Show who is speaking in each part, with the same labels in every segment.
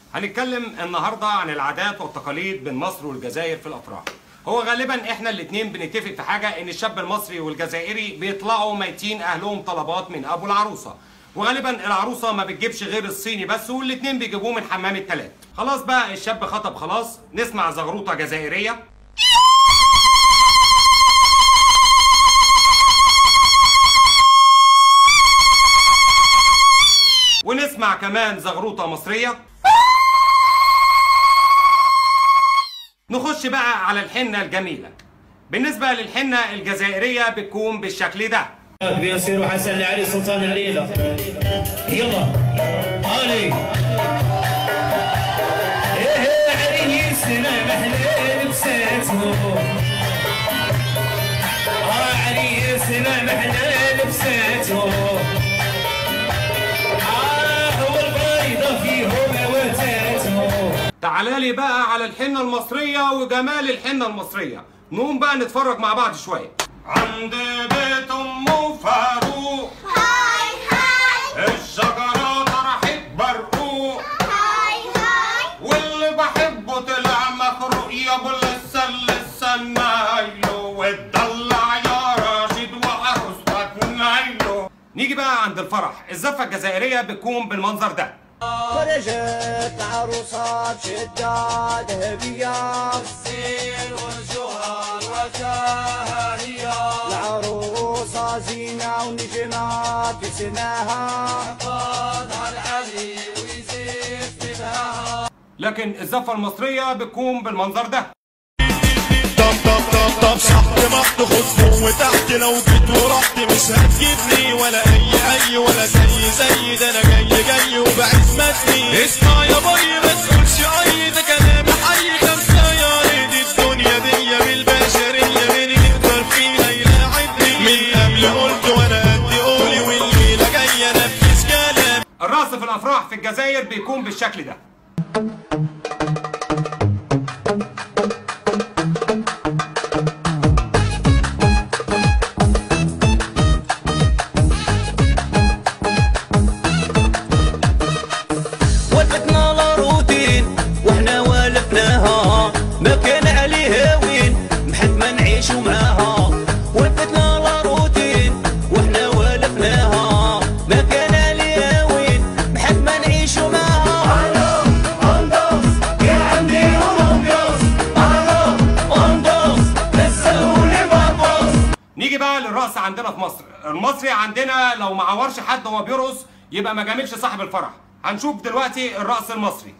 Speaker 1: هنتكلم النهارده عن العادات والتقاليد بين مصر والجزائر في الافراح. هو غالبا احنا الاثنين بنتفق في حاجه، ان الشاب المصري والجزائري بيطلعوا ميتين اهلهم طلبات من ابو العروسه، وغالبا العروسه ما بتجيبش غير الصيني بس، والاثنين بيجيبوه من حمام التلات. خلاص بقى الشاب خطب، خلاص نسمع زغروطه جزائريه ونسمع كمان زغروطه مصريه. نخش بقى على الحنه الجميله. بالنسبه للحنه الجزائريه بتكون بالشكل ده.
Speaker 2: بيصيروا حسن العريس سلطان الليله. يلا علي ايه عريسنا محلى لبساته، عريسنا محلى لبساته، والبيضه فيهم وتاته.
Speaker 1: تعالى بقى على الحنه المصريه وجمال الحنه المصريه. نقوم بقى نتفرج مع بعض شويه. عند بيت ام فاروق
Speaker 3: هاي هاي
Speaker 1: الشجره طرحت برقوق،
Speaker 3: هاي هاي
Speaker 1: واللي بحبه طلع مخروق، يا ابو لسه نايله واتدلع يا راشد وعروستك نايله. نيجي بقى عند الفرح. الزفه الجزائريه بتكون بالمنظر ده.
Speaker 4: خرجت عروسة بشدة ذهبية،
Speaker 2: السير والجوهر وتهانية،
Speaker 4: العروسة زينة ونجمة في سناها،
Speaker 2: قادها العلي ويزيد في بهاها.
Speaker 1: لكن الزفه المصريه بتكون بالمنظر ده.
Speaker 5: طب شحت محت خد فوق وتحت، لو جيت ورحت مش هتجيبني ولا اي ولا زي ده، انا جاي وبعز مدني. اسمع يا باي ما تقولش اي، ده كلام حي خمسه يا ريت. الدنيا دي بالبشريه مين يقدر فينا يلاعبني؟ من قبل قلت وانا قد قولي، والليله جايه نفذ كلام.
Speaker 1: الرقص في الافراح في الجزائر بيكون بالشكل ده.
Speaker 4: ما كان عليها وين محد ما نعيشو معاها، وثبتنا لا روتين وحنا والفناها، ما كان عليها وين محد ما نعيشو معاها. اندوس يا عمي ونبيوس، اندوس نسولي بابوس.
Speaker 1: نيجي بقى للرقص عندنا في مصر. المصري عندنا لو ما عورش حد وهو بيرقص يبقى ما جاملش صاحب الفرح. هنشوف دلوقتي الرقص المصري.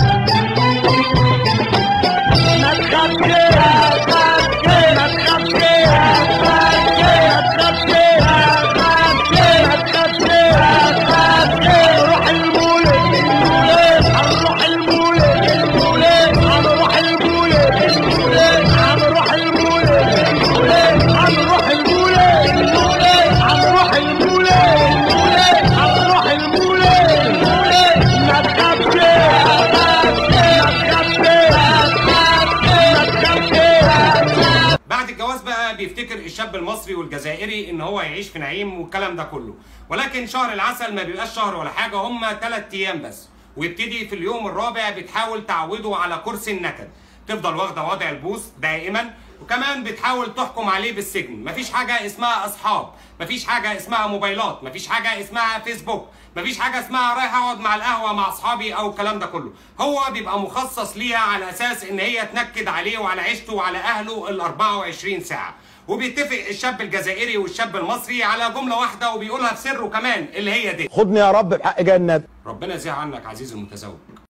Speaker 1: بيفتكر الشاب المصري والجزائري ان هو يعيش في نعيم والكلام ده كله، ولكن شهر العسل ما بيبقاش شهر ولا حاجه، هم 3 ايام بس، ويبتدي في اليوم الرابع بتحاول تعوده على كرسي النكد، تفضل واخده وضع البوس دائما، وكمان بتحاول تحكم عليه بالسجن. مفيش حاجه اسمها اصحاب، مفيش حاجه اسمها موبايلات، مفيش حاجه اسمها فيسبوك، مفيش حاجه اسمها رايح اقعد مع القهوه مع اصحابي او الكلام ده كله. هو بيبقى مخصص ليها على اساس ان هي تنكد عليه وعلى عيشته وعلى اهله ال 24 ساعه. وبيتفق الشاب الجزائري والشاب المصري على جمله واحده وبيقولها في سره كمان، اللي هي دي:
Speaker 6: خدني يا رب بحق جنة.
Speaker 1: ربنا يزيح عنك عزيزي المتزوج.